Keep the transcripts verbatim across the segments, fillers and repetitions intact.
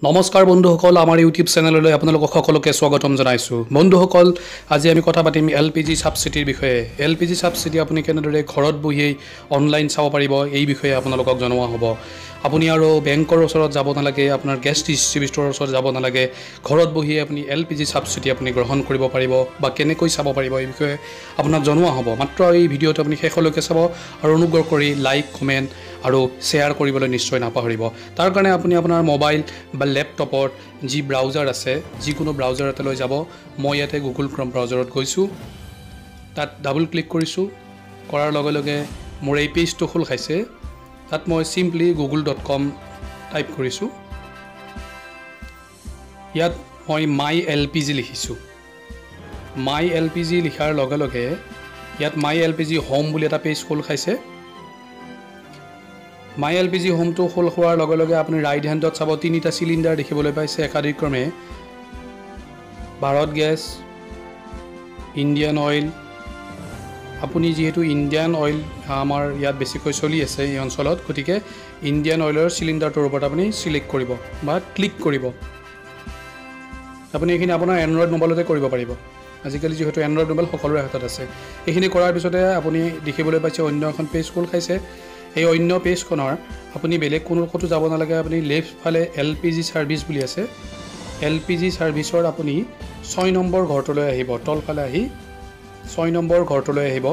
নমস্কাৰ বন্ধুসকল আমাৰ ইউটিউব চেনেললৈ আপোনালোকক সকলোকে স্বাগতম জনাইছো বন্ধুসকল আজি আমি কথা পাতিম এলপিজি সাবসিডিৰ বিষয়ে এলপিজি সাবসিডি আপুনি কেনেদৰে ঘৰত বহি অনলাইন চাব পাৰিব এই বিষয়ে আপোনালোকক জনোৱা হ'ব আপুনি আৰু বেংকৰ ওচৰত যাব নালাগে আপোনাৰ গেছ ডিস্ট্ৰিবিউটৰৰ ওচৰত যাব নালাগে ঘৰত বহি আপুনি এলপিজি সাবসিডি আপুনি গ্ৰহণ কৰিব পাৰিব বা কেনেকৈ চাব পাৰিব এই বিষয়ে আপোনাক জনোৱা হ'ব মাত্ৰ এই ভিডিঅটো আপুনি শেষলৈকে চাব আৰু অনুগ্ৰহ কৰি লাইক কমেন্ট আৰু শেয়াৰ কৰিবলৈ নিশ্চয় নাপাহৰিব তাৰ কাৰণে আপুনি আপোনাৰ মোবাইল বা ল্যাপটপত যি ব্ৰাউজাৰ আছে যিকোনো ব্ৰাউজাৰ এটা লৈ যাব মই ইয়াতে গুগল ক্ৰম ব্ৰাউজাৰত গৈছো তাত ডাবল ক্লিক কৰিছো কৰাৰ লগে লগে মোৰ এই পেজটো খোল খাইছে তাত মই simply Google dot com type কৰিছো ইয়াত মই মাই এলপিজি লিখিছো মাই এলপিজি লিখাৰ লগে লগে ইয়াত মাই এলপিজি হোম বুলি এটা পেজ খোল খাইছে মাই এলপিজি হোম তো খোল খোৱাৰ লগে লগে আপুনি ৰাইট হেণ্ডত চাব তিনিটা সিলিন্ডাৰ দেখিবলৈ পাইছে একাধিক্ৰমে ভাৰত গ্যাস ইন্ডিয়ান অইল আপুনি যেহেতু ইন্ডিয়ান অইল আমাৰ ইয়াত বেছিকৈ চলি আছে এই অঞ্চলত গতিকে ইন্ডিয়ান অইলৰ সিলিন্ডাৰটোৰ ওপৰত আপুনি সিলেক্ট কৰিব বা ক্লিক কৰিব আপুনি এখিনি আপোনাৰ এন্ড্ৰইড মোবাইলতে কৰিব পাৰিব আজিকালি যেহেতু এন্ড্ৰইড মোবাইল সকলোৰে হাতত আছে এখিনি কৰাৰ পিছতে আপুনি দেখিবলৈ পাইছে অন্য এখন পেজ খোল খাইছে এই অন্য পেজখনৰ আপুনি বেলেগ কোনো কতো যাব নালাগে আপুনি লেফট ফালে এলপিজি সাৰ্ভিস বুলি আছে এলপিজি সাৰ্ভিসৰ আপুনি ছয় নম্বৰ ঘৰটোলৈ আহিব তল ফালে আহি ছয় নম্বৰ ঘৰটোলৈ আহিব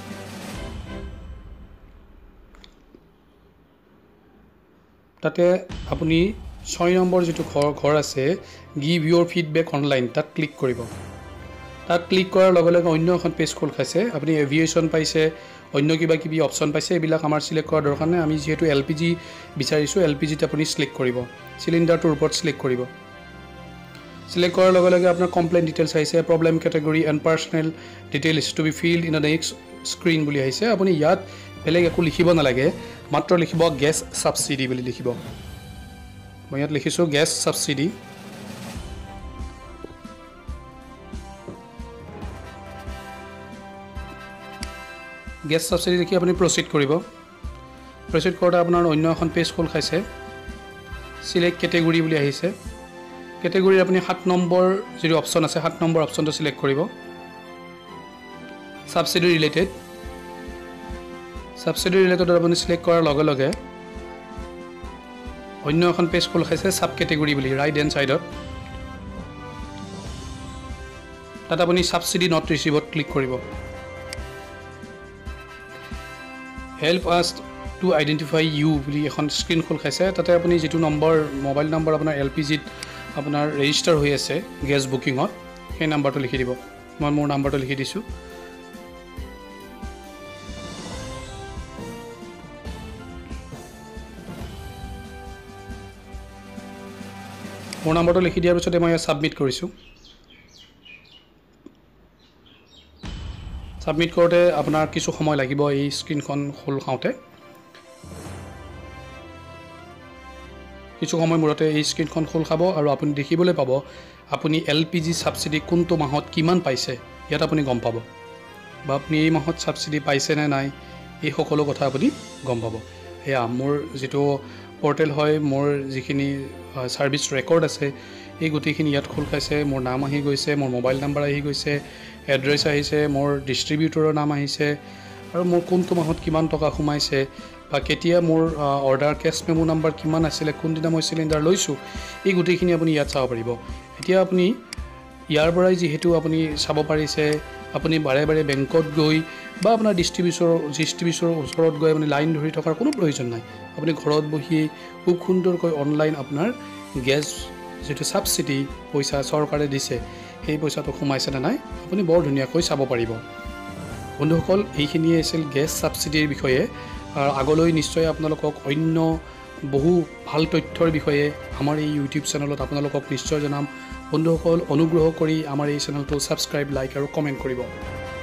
তাতে আপুনি ছয় নম্বৰ যেটো ঘৰ ঘৰ আছে গিভ ইউৰ ফিডবেক অনলাইন তাত ক্লিক কৰিব তাত ক্লিক কৰাৰ লগে লগে অন্য এখন পেজ খোল খাইছে আপুনি এভিয়েশন পাইছে অন্য কিবা কিবি অপচন পাইছে এবিলাক আমাৰ সিলেক্ট কৰা দৰকাৰ নাই আমি যেহেতু এলপিজি বিচাৰিছো এলপিজিত আপুনি সিলেক্ট কৰিব সিলিন্ডাৰটোৰ ওপৰত সিলেক্ট কৰিব সিলেক্ট কৰাৰ লগে লগে আপোনাৰ কমপ্লেইন ডিটেইলছ আহিছে problem category and personnel details to be filled in the next screen বুলি আহিছে আপুনি ইয়াত বেলেগ একো লিখিব নালাগে মাত্ৰ লিখিব গেছ সাবসিডি বুলি লিখিব মই ইয়াত লিখিছো গেছ সাবসিডি গেছ সাবসিডি দেখি আপুনি প্ৰসিড কৰিব প্ৰসিড কৰোঁতে আপোনাৰ অন্য এখন পেজ খোল খাইছে সিলেক্ট ক্যাটাগৰী বুলি আহিছে ক্যাটাগৰী আপুনি সাত নম্বৰ যি অপচন আছে সাত নম্বৰ অপচনটো সিলেক্ট কৰিব সাবসিডি ৰিলেটেড সাবসিডি ৰিলেটেড আপুনি সিলেক্ট কৰাৰ লগে লগে অন্য এখন পেজ খোল খাইছে সাব ক্যাটাগৰী বুলি ৰাইট হেণ্ড সাইডত তাত আপুনি সাবসিডি নট ৰিসিভত ক্লিক কৰিব help us to identify you বুলি এখন স্ক্ৰীন খোল খাইছে তাতে আপুনি যেটো নম্বৰ মোবাইল নম্বৰ আপোনাৰ এলপিজিত আপোনাৰ ৰেজিস্টাৰ হৈ আছে গ্যাস বুকিংত সেই নম্বৰটো লিখি দিব মই মোৰ নম্বৰটো লিখি দিছো মোৰ নম্বৰটো লিখি দিয়াৰ পিছতে মই সাবমিট কৰিছো সাবমিট কৰোতে আপোনাৰ কিছু সময় লাগিব এই স্ক্ৰীনখন খোল খাওঁতে কিছু সময় মূৰতে এই স্ক্ৰীনখন খোল খাব আৰু আপুনি দেখিবলৈ পাব আপুনি এলপিজি সাবসিডি কোনটো মাহত কিমান পাইছে ইয়াত আপুনি গম পাব বা আপুনি এই মাহত সাবসিডি পাইছে নে নাই এই সকলো কথা আপুনি গম পাব এয়া মোৰ যেটো পোৰ্টেল হয় মোৰ যিখিনি সাৰ্ভিস ৰেকৰ্ড আছে এই গুটিখিনি ইয়াত খোল খাইছে মোৰ নাম আহি গৈছে মোৰ মোবাইল নম্বৰ আহি গৈছে এড্ৰেছ আহিছে মোৰ ডিস্ট্ৰিবিউটৰৰ নাম আহিছে আৰু মোৰ কোনটো মাহত কিমান টকা সোমাইছে বা কেতিয়া মোৰ অৰ্ডাৰ কেছ মেমো নম্বৰ কিমান আছিল কোন দিনা মই সিলিন্ডাৰ লৈছো এই গুটিখিনি আপুনি ইয়াত চাব পাৰিব এতিয়া আপুনি ইয়াৰ পৰাই যেহেতু আপুনি চাব পাৰিছে আপুনি বাৰে বাৰে বেংকত গৈ বা আপোনাৰ ডিস্ট্ৰিবিউটৰ ডিস্ট্ৰিবিউটৰৰ ওচৰত গৈ আপুনি লাইন ধৰি থকাৰ কোনো প্ৰয়োজন নাই আপুনি ঘৰত বহি খুব সুন্দৰকৈ অনলাইন আপোনাৰ গ্যাস যেটো সাবসিডি পইচা চৰকাৰে দিছে এই পইচাটো সোমাইছে না নাই আপুনি বৰ ধুনীয়াকৈ চাব পাৰিব বন্ধুসকল এইখিনিয়ে আছিল গ্যাস সাবসিডিৰ বিষয়ে আৰু আগলৈ নিশ্চয় আপোনালোকক অন্য বহু ভাল তথ্যৰ বিষয়ে আমাৰ এই ইউটিউব চেনেলত আপোনালোকক নিশ্চয় জনাম বন্ধুসকল অনুগ্ৰহ কৰি আমাৰ এই চেনেলটো সাবস্ক্ৰাইব লাইক আৰু কমেন্ট কৰিব